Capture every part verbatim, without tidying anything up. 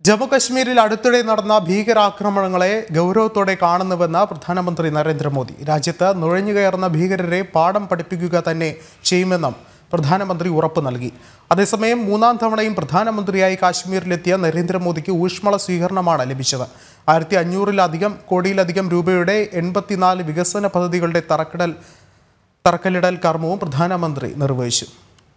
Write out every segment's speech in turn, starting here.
ജമ്മുകശ്മീരിൽ അടുത്തിടെ നടന്ന ഭീകരാക്രമണങ്ങളെ ഗൗരവത്തോടെ കാണുന്നുവെന്ന് പ്രധാനമന്ത്രി നരേന്ദ്രമോദി. രാജ്യത്ത് നുഴഞ്ഞുകയറുന്ന ഭീകരരെ പാഠം പഠിപ്പിക്കുക തന്നെ ചെയ്യുമെന്നും പ്രധാനമന്ത്രി ഉറപ്പ് നൽകി. അതേസമയം മൂന്നാം തവണയും പ്രധാനമന്ത്രിയായി കാശ്മീരിലെത്തിയ നരേന്ദ്രമോദിക്ക് ഊഷ്മള സ്വീകരണമാണ് ലഭിച്ചത്. ആയിരത്തി അഞ്ഞൂറിലധികം കോടിയിലധികം രൂപയുടെ എൺപത്തിനാല് വികസന പദ്ധതികളുടെ തറക്കടൽ തറക്കല്ലിടൽ കർമ്മവും പ്രധാനമന്ത്രി നിർവഹിച്ചു.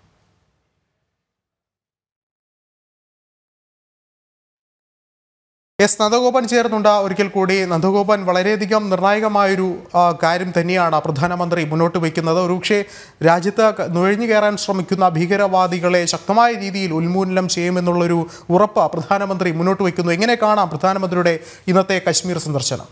എസ് നന്ദഗോപൻ ചേർന്നുണ്ട്. ഒരിക്കൽ കൂടി നന്ദഗോപൻ, വളരെയധികം നിർണായകമായൊരു കാര്യം തന്നെയാണ് പ്രധാനമന്ത്രി മുന്നോട്ട് വയ്ക്കുന്നത്. ഒരുപക്ഷെ രാജ്യത്ത് നുഴഞ്ഞു കയറാൻ ശ്രമിക്കുന്ന ഭീകരവാദികളെ ശക്തമായ രീതിയിൽ ഉന്മൂലനം ചെയ്യുമെന്നുള്ളൊരു ഉറപ്പ് പ്രധാനമന്ത്രി മുന്നോട്ട് വയ്ക്കുന്നു. എങ്ങനെ കാണാം പ്രധാനമന്ത്രിയുടെ ഇന്നത്തെ കശ്മീർ സന്ദർശനം?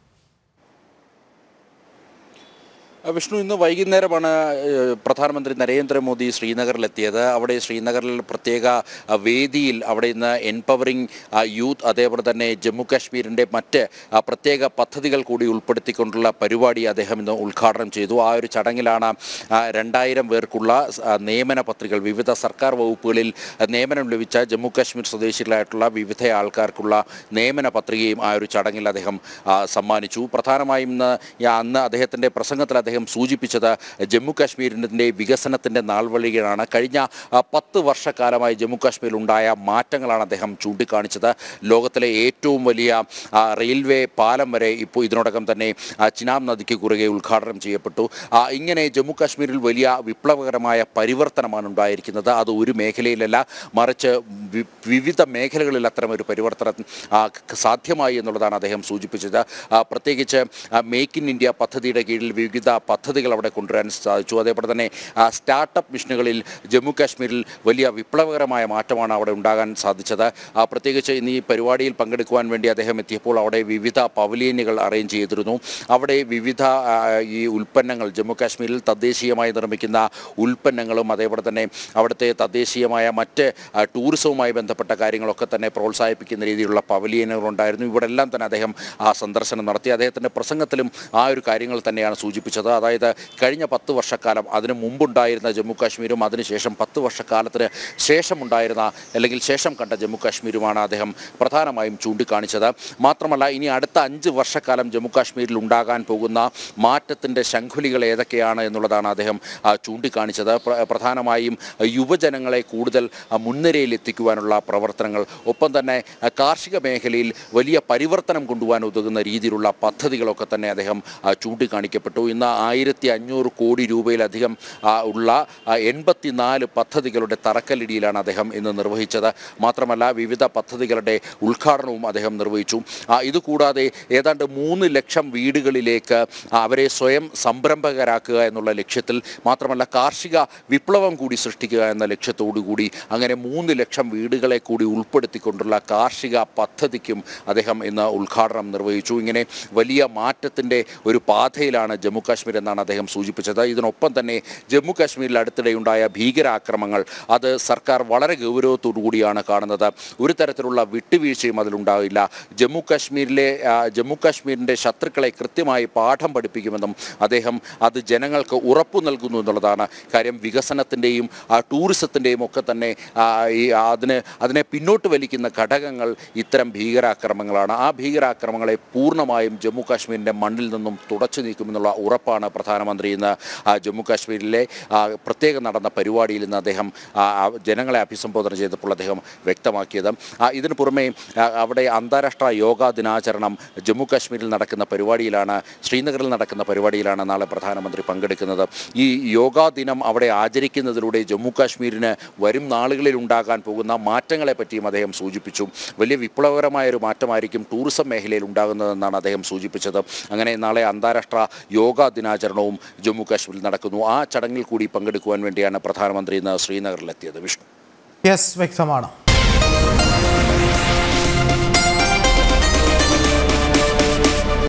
വിഷ്ണു, ഇന്ന് വൈകുന്നേരമാണ് പ്രധാനമന്ത്രി നരേന്ദ്രമോദി ശ്രീനഗറിലെത്തിയത്. അവിടെ ശ്രീനഗറിൽ പ്രത്യേക വേദിയിൽ അവിടെ ഇന്ന് എൻപവറിംഗ് യൂത്ത്, അതേപോലെ തന്നെ ജമ്മു കാശ്മീരിൻ്റെ മറ്റ് പ്രത്യേക പദ്ധതികൾ കൂടി ഉൾപ്പെടുത്തിക്കൊണ്ടുള്ള പരിപാടി അദ്ദേഹം ഇന്ന് ഉദ്ഘാടനം ചെയ്തു. ആ ഒരു ചടങ്ങിലാണ് രണ്ടായിരം പേർക്കുള്ള നിയമന പത്രികകൾ, വിവിധ സർക്കാർ വകുപ്പുകളിൽ നിയമനം ലഭിച്ച ജമ്മു കാശ്മീർ സ്വദേശികളായിട്ടുള്ള വിവിധ ആൾക്കാർക്കുള്ള നിയമന പത്രികയും ആ ഒരു ചടങ്ങിൽ അദ്ദേഹം സമ്മാനിച്ചു. പ്രധാനമായും ഇന്ന് അന്ന് അദ്ദേഹത്തിൻ്റെ പ്രസംഗത്തിൽ അദ്ദേഹം സൂചിപ്പിച്ചത് ജമ്മു കാശ്മീരിൻ്റെ വികസനത്തിൻ്റെ നാൾവഴികളാണ്. കഴിഞ്ഞ പത്ത് വർഷക്കാലമായി ജമ്മു കാശ്മീരിൽ ഉണ്ടായ മാറ്റങ്ങളാണ് അദ്ദേഹം ചൂണ്ടിക്കാണിച്ചത്. ലോകത്തിലെ ഏറ്റവും വലിയ റെയിൽവേ പാലം വരെ ഇപ്പോൾ ഇതിനോടകം തന്നെ ചിനാബ് നദിക്ക് കുറുകെ ഉദ്ഘാടനം ചെയ്യപ്പെട്ടു. ഇങ്ങനെ ജമ്മു കാശ്മീരിൽ വലിയ വിപ്ലവകരമായ പരിവർത്തനമാണ് ഉണ്ടായിരിക്കുന്നത്. അത് ഒരു മേഖലയിലല്ല, മറിച്ച് വിവിധ മേഖലകളിൽ അത്തരമൊരു പരിവർത്തനം സാധ്യമായി എന്നുള്ളതാണ് അദ്ദേഹം സൂചിപ്പിച്ചത്. പ്രത്യേകിച്ച് മേക്ക് ഇൻ ഇന്ത്യ പദ്ധതിയുടെ കീഴിൽ വിവിധ പദ്ധതികൾ അവിടെ കൊണ്ടുവരാൻ സാധിച്ചു. അതേപോലെ തന്നെ സ്റ്റാർട്ടപ്പ് മിഷനുകളിൽ ജമ്മു കാശ്മീരിൽ വലിയ വിപ്ലവകരമായ മാറ്റമാണ് അവിടെ ഉണ്ടാകാൻ സാധിച്ചത്. പ്രത്യേകിച്ച് ഇന്ന് ഈ പരിപാടിയിൽ പങ്കെടുക്കുവാൻ വേണ്ടി അദ്ദേഹം എത്തിയപ്പോൾ അവിടെ വിവിധ പവലിയനുകൾ അറേഞ്ച് ചെയ്തിരുന്നു. അവിടെ വിവിധ ഈ ഉൽപ്പന്നങ്ങൾ, ജമ്മു കാശ്മീരിൽ തദ്ദേശീയമായി നിർമ്മിക്കുന്ന ഉൽപ്പന്നങ്ങളും അതേപോലെ തന്നെ അവിടുത്തെ തദ്ദേശീയമായ മറ്റ് ടൂറിസവുമായി ബന്ധപ്പെട്ട കാര്യങ്ങളൊക്കെ തന്നെ പ്രോത്സാഹിപ്പിക്കുന്ന രീതിയിലുള്ള പവലിയനുകൾ ഉണ്ടായിരുന്നു. ഇവിടെ എല്ലാം തന്നെ അദ്ദേഹം ആ സന്ദർശനം നടത്തി. അദ്ദേഹത്തിൻ്റെ പ്രസംഗത്തിലും ആ ഒരു കാര്യങ്ങൾ തന്നെയാണ് സൂചിപ്പിച്ചത്. അതായത് കഴിഞ്ഞ പത്ത് വർഷക്കാലം, അതിന് മുമ്പുണ്ടായിരുന്ന ജമ്മു കാശ്മീരും അതിനുശേഷം പത്ത് വർഷക്കാലത്തിന് ശേഷമുണ്ടായിരുന്ന അല്ലെങ്കിൽ ശേഷം കണ്ട ജമ്മു കാശ്മീരുമാണ് അദ്ദേഹം പ്രധാനമായും ചൂണ്ടിക്കാണിച്ചത്. മാത്രമല്ല, ഇനി അടുത്ത അഞ്ച് വർഷക്കാലം ജമ്മു കാശ്മീരിൽ ഉണ്ടാകാൻ പോകുന്ന മാറ്റത്തിൻ്റെ ശംഖുലികൾ ഏതൊക്കെയാണ് എന്നുള്ളതാണ് അദ്ദേഹം ചൂണ്ടിക്കാണിച്ചത്. പ്രധാനമായും യുവജനങ്ങളെ കൂടുതൽ മുൻനിരയിൽ എത്തിക്കുവാനുള്ള പ്രവർത്തനങ്ങൾ, ഒപ്പം തന്നെ കാർഷിക മേഖലയിൽ വലിയ പരിവർത്തനം കൊണ്ടുപോകാൻ ഉതകുന്ന രീതിയിലുള്ള പദ്ധതികളൊക്കെ തന്നെ അദ്ദേഹം ചൂണ്ടിക്കാണിക്കപ്പെട്ടു. ഇന്ന് ആയിരത്തി അഞ്ഞൂറ് കോടി രൂപയിലധികം ഉള്ള എൺപത്തിനാല് പദ്ധതികളുടെ തറക്കല്ലിടിയിലാണ് അദ്ദേഹം ഇന്ന് നിർവഹിച്ചത്. മാത്രമല്ല, വിവിധ പദ്ധതികളുടെ ഉദ്ഘാടനവും അദ്ദേഹം നിർവഹിച്ചു. ഇതുകൂടാതെ ഏതാണ്ട് മൂന്ന് ലക്ഷം വീടുകളിലേക്ക് അവരെ സ്വയം സംരംഭകരാക്കുക എന്നുള്ള ലക്ഷ്യത്തിൽ, മാത്രമല്ല കാർഷിക വിപ്ലവം കൂടി സൃഷ്ടിക്കുക എന്ന ലക്ഷ്യത്തോടു കൂടി അങ്ങനെ മൂന്ന് ലക്ഷം വീടുകളെ കൂടി ഉൾപ്പെടുത്തിക്കൊണ്ടുള്ള കാർഷിക പദ്ധതിക്കും അദ്ദേഹം ഇന്ന് ഉദ്ഘാടനം നിർവഹിച്ചു. ഇങ്ങനെ വലിയ മാറ്റത്തിൻ്റെ ഒരു പാതയിലാണ് ജമ്മു കാശ്മീർ എന്നാണ് അദ്ദേഹം സൂചിപ്പിച്ചത്. ഇതിനൊപ്പം തന്നെ ജമ്മു കാശ്മീരിൽ അടുത്തിടെയുണ്ടായ ഭീകരാക്രമങ്ങൾ അത് സർക്കാർ വളരെ ഗൗരവത്തോടു കൂടിയാണ് കാണുന്നത്. ഒരു തരത്തിലുള്ള വിട്ടുവീഴ്ചയും അതിലുണ്ടാവില്ല. ജമ്മു കാശ്മീരിലെ ജമ്മു കാശ്മീരിൻ്റെ ശത്രുക്കളെ കൃത്യമായി പാഠം പഠിപ്പിക്കുമെന്നും അദ്ദേഹം അത് ജനങ്ങൾക്ക് ഉറപ്പു നൽകുന്നു എന്നുള്ളതാണ് കാര്യം. വികസനത്തിൻ്റെയും ടൂറിസത്തിൻ്റെയും ഒക്കെ തന്നെ ഈ അതിന് അതിനെ പിന്നോട്ട് വലിക്കുന്ന ഘടകങ്ങൾ ഇത്തരം ഭീകരാക്രമങ്ങളാണ്. ആ ഭീകരാക്രമങ്ങളെ പൂർണ്ണമായും ജമ്മു കാശ്മീരിൻ്റെ മണ്ണിൽ നിന്നും തുടച്ചു നീക്കുമെന്നുള്ള ഉറപ്പാണ് പ്രധാനമന്ത്രി ഇന്ന് ജമ്മു കാശ്മീരിലെ പ്രത്യേക നടന്ന പരിപാടിയിൽ നിന്ന് അദ്ദേഹം ജനങ്ങളെ അഭിസംബോധന ചെയ്തപ്പോൾ അദ്ദേഹം വ്യക്തമാക്കിയത്. ഇതിനു പുറമെ അവിടെ അന്താരാഷ്ട്ര യോഗാ ദിനാചരണം ജമ്മു കാശ്മീരിൽ നടക്കുന്ന പരിപാടിയിലാണ്, ശ്രീനഗറിൽ നടക്കുന്ന പരിപാടിയിലാണ് നാളെ പ്രധാനമന്ത്രി പങ്കെടുക്കുന്നത്. ഈ യോഗാ ദിനം അവിടെ ആചരിക്കുന്നതിലൂടെ ജമ്മു കാശ്മീരിന് വരും നാളുകളിൽ ഉണ്ടാകാൻ പോകുന്ന മാറ്റങ്ങളെ പറ്റിയും അദ്ദേഹം സൂചിപ്പിച്ചു. വലിയ വിപ്ലവകരമായൊരു മാറ്റമായിരിക്കും ടൂറിസം മേഖലയിൽ ഉണ്ടാകുന്നതെന്നാണ് അദ്ദേഹം സൂചിപ്പിച്ചത്. അങ്ങനെ നാളെ അന്താരാഷ്ട്ര യോഗാ ദിനാചരണവും ജമ്മു കാശ്മീരിൽ നടക്കുന്നു. ആ ചടങ്ങിൽ കൂടി പങ്കെടുക്കുവാൻ വേണ്ടിയാണ് പ്രധാനമന്ത്രി ഇന്ന് ശ്രീനഗറിലെത്തിയത്. വിഷ്ണു, യെസ്, വ്യക്തമാണ്.